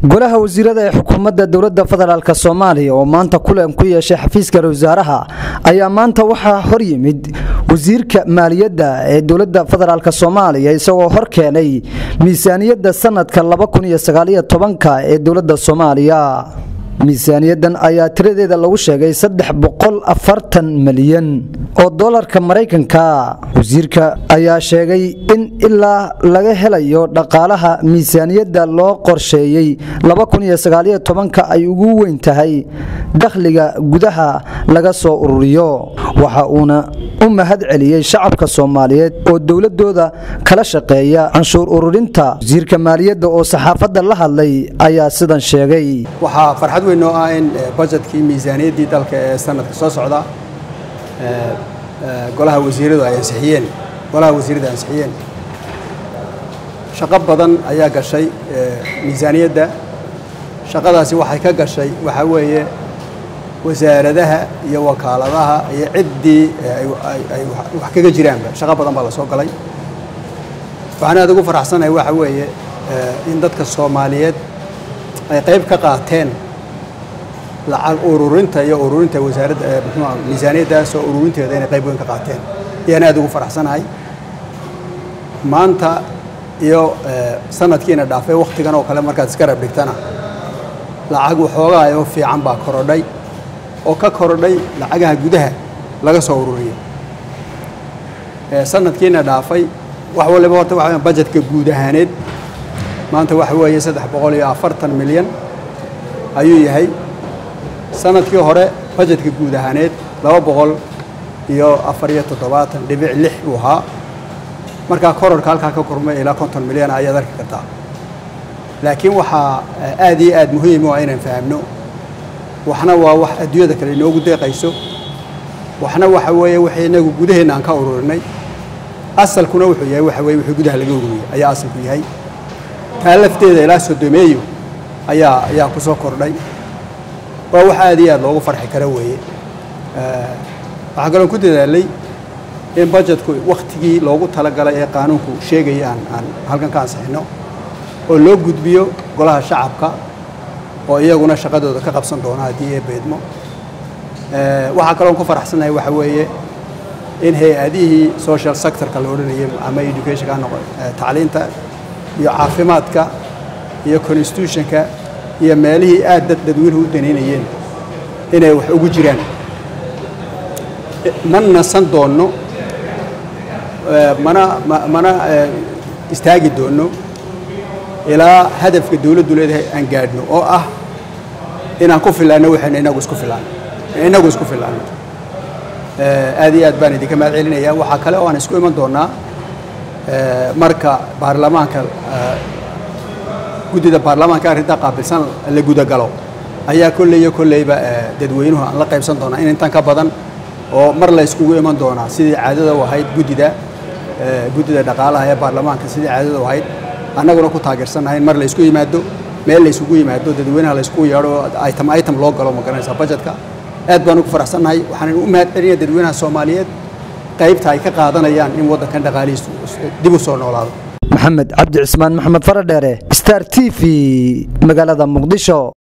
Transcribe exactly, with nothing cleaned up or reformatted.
golaha wasiirada ee xukuumadda dowladda federaalka Soomaaliya oo maanta kulan ku yeeshay xafiiska wasaaraha ayaa maanta waxa hor yimid wasiirka maaliyadda ee dowladda federaalka Soomaaliya isagoo hor keenay miisaaniyadda sanadka laba kun iyo sagaal iyo toban ee dowladda Soomaaliya. miisaaniyadan ayaa tiradeeda lagu sheegay saddex boqol iyo afartan milyan oo doolarka Mareykanka. wasiirka ayaa sheegay in ilaa laga helayo dhaqaalaha miisaaniyadda loo qorsheeyay laba kun iyo sagaal iyo toban ay ugu weyn tahay dakhliga gudaha laga soo ururiyo. waxa uuna u mahad celiyay shacabka Soomaaliyeed oo dowladooda kala shaqeeya canshuur ururinta. wasiirka maaliyadda oo saxaafadda la hadlay ayaa sidan sheegay. waxa farxad weyn oo ah in budgetkii miisaaniyaddii dalka ee sanadka soo socda ee golaha wasiiradu ay ansixiyeen golaha wasiirada ansixiyeen shaqo badan ayaa gashay miisaaniyadda. shaqadaasi waxay ka gashay waxa weeye wasaaradaha iyo wakaaladaha iyo ciddii ay wax kaga jiraanba shaqo badan baa la soo galay. waxaan aad ugu faraxsanahay waxa weeye in dadka Soomaaliyeed ay qayb ka qaateen lacag ururinta iyo ururinta wasaaradda miisaaniyadda soo ururinteeda inay qayb weyn ka qaateen iyana aad ugu faraxsanahay. maanta iyo sanadkiina dhaafay waqtigan oo kale markaad iska rab dhigtana lacag waxoogaa oo fiican baa korodhay oo ka korodhay lacagaha gudaha laga soo ururiyo. sanadkiina dhaafay wax waliba horta waxa budgetka guud ahaaneed maanta waxa weeye saddex boqol iyo afartan milyan ayuu yahay. sanadkii hore budgetka guud ahaaneed laba boqol iyo afar iyo toddobaatan dhibic lix uu ahaa. markaa kororka halkaa ka kormay ilaa konton milyan ayaad arki kartaa. laakiin waxaa aad iyo aad muhiim u ah inaan fahamno waxna waa wax adduunyada kale inoogu deeqayso, waxna waxa weeye wixii inagu gudaheena aan ka ururinay. asalkuna wuxuu yahay waxa weeye wixii gudaha laga ururiyay ayaa asalku yahay. taa lafteeda ilaa sodomeeyo ayaa ayaa ku soo kordhay. waa wax aad iyo aad loogu farxi karo weeye. waxaa kaloo ku dadaalay in budgetku waqtigii loogu talagalay ee qaanuunku sheegaya aan aan halkan ka ansixino oo loo gudbiyo golaha shacabka oo iyaguna shaqadooda ka qabsan doona haddii ay beedmo. waxaa kaloo ku faraxsanahay waxa weeye in hay'adihii social sector-ka la odhanayay ama education-ka noqon tacliinta iyo caafimaadka iyo constitution-ka iyo meelihii aad dad dadweynuhu u daneynayeen inay wax ugu jiraan. ma nasan doonno mana mana istaagi doonno ilaa hadafka dawladdu leedahay aan gaadhno oo ah inaan ku filaano waxaan inagu isku filaano inagu isku filaano. aad iyo aad baan idinka mahad celinayaa. waxaa kale oo aan isku iman doonaa marka baarlamaanka guddida baarlamaanka arrinta qaabilsan la gudagalo ayaa kolley iyo kolleyba dadweynuhu aan la qaybsan doonaa in intan ka badan oo mar la iskugu iman doonaa sidii caadada u ahayd guddida guddida dhaqaalaha ee baarlamaanka sidii caadada u ahayd annaguna ku taageersanahay in mar la isku yimaado meel la isugu yimaado dadweynaha la isku yeedho item item loo galo ma garanaysaa budgetka. aad baan ugu faraxsanahay. waxaan u mahad celinayaa dadweynaha Soomaaliyeed qaybta ay ka qaadanayaan in waddankan dhaqaalihiisu dib u soo noolaado. maxamed cabdi cismaan maxamed faradheere Star T V magaalada Muqdisho.